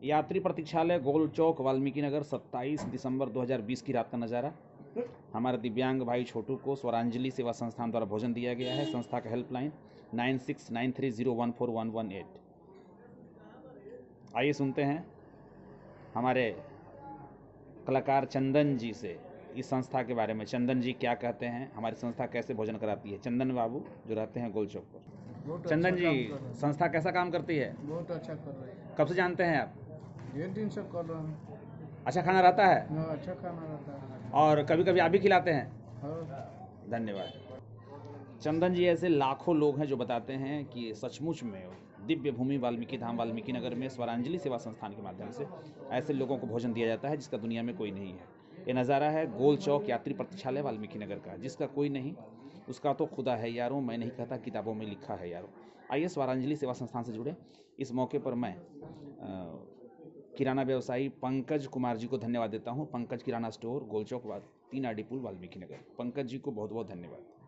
यात्री प्रतीक्षालय गोल चौक वाल्मीकि नगर 27 दिसंबर 2020 की रात का नज़ारा। हमारे दिव्यांग भाई छोटू को स्वरांजलि सेवा संस्थान द्वारा भोजन दिया गया है। संस्था का हेल्पलाइन 9693014118। आइए सुनते हैं हमारे कलाकार चंदन जी से इस संस्था के बारे में। चंदन जी क्या कहते हैं, हमारी संस्था कैसे भोजन कराती है। चंदन बाबू जो रहते हैं गोल चौक पर। चंदन जी, संस्था कैसा काम करती है? बहुत अच्छा कर रही है। कब से जानते हैं आप? 1 दिन से कर रहा हूँ। अच्छा खाना रहता है? अच्छा खाना रहता है। और कभी कभी आप भी खिलाते हैं? हाँ। धन्यवाद। चंदन जी ऐसे लाखों लोग हैं जो बताते हैं कि सचमुच में दिव्य भूमि वाल्मीकि धाम वाल्मीकि नगर में स्वरांजलि सेवा संस्थान के माध्यम से ऐसे लोगों को भोजन दिया जाता है जिसका दुनिया में कोई नहीं है। ये नज़ारा है गोल चौक यात्री प्रतीक्षालय वाल्मीकि नगर का। जिसका कोई नहीं उसका तो खुदा है यारों, मैं नहीं कहता किताबों में लिखा है यारों। आइए स्वरांजलि सेवा संस्थान से जुड़े। इस मौके पर मैं किराना व्यवसायी पंकज कुमार जी को धन्यवाद देता हूँ। पंकज किराना स्टोर, गोल चौक, 3 आडी पुल, वाल्मीकि नगर। पंकज जी को बहुत बहुत धन्यवाद।